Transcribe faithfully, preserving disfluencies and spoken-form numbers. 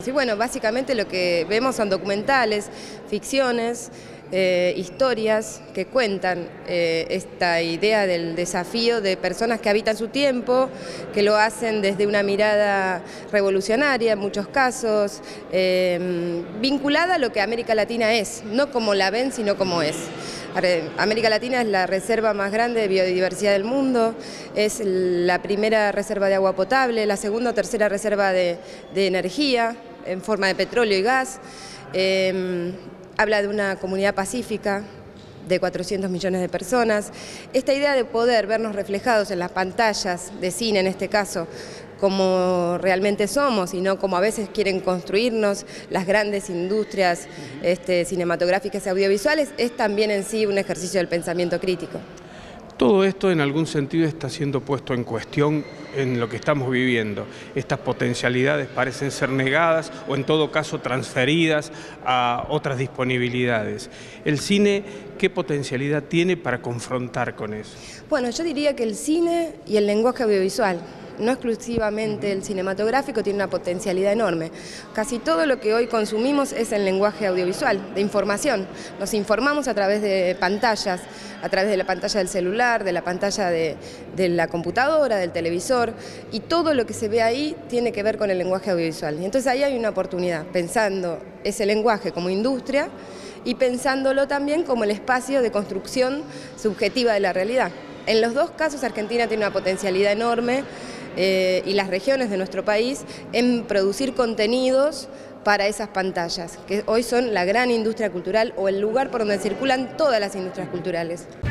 Sí, bueno, básicamente lo que vemos son documentales, ficciones, eh, historias que cuentan eh, esta idea del desafío de personas que habitan su tiempo, que lo hacen desde una mirada revolucionaria en muchos casos, eh, vinculada a lo que América Latina es, no como la ven, sino como es. América Latina es la reserva más grande de biodiversidad del mundo, es la primera reserva de agua potable, la segunda o tercera reserva de, de energía en forma de petróleo y gas. Eh, habla de una comunidad pacífica de cuatrocientos millones de personas. Esta idea de poder vernos reflejados en las pantallas de cine, en este caso, como realmente somos y no como a veces quieren construirnos las grandes industrias este, cinematográficas y audiovisuales, es también en sí un ejercicio del pensamiento crítico. Todo esto en algún sentido está siendo puesto en cuestión en lo que estamos viviendo. Estas potencialidades parecen ser negadas o en todo caso transferidas a otras disponibilidades. ¿El cine qué potencialidad tiene para confrontar con eso? Bueno, yo diría que el cine y el lenguaje audiovisual, no exclusivamente el cinematográfico, tiene una potencialidad enorme. Casi todo lo que hoy consumimos es el lenguaje audiovisual, de información. Nos informamos a través de pantallas, a través de la pantalla del celular, de la pantalla de, de la computadora, del televisor, y todo lo que se ve ahí tiene que ver con el lenguaje audiovisual. Y entonces ahí hay una oportunidad, pensando ese lenguaje como industria y pensándolo también como el espacio de construcción subjetiva de la realidad. En los dos casos Argentina tiene una potencialidad enorme, Eh, y las regiones de nuestro país en producir contenidos para esas pantallas, que hoy son la gran industria cultural o el lugar por donde circulan todas las industrias culturales.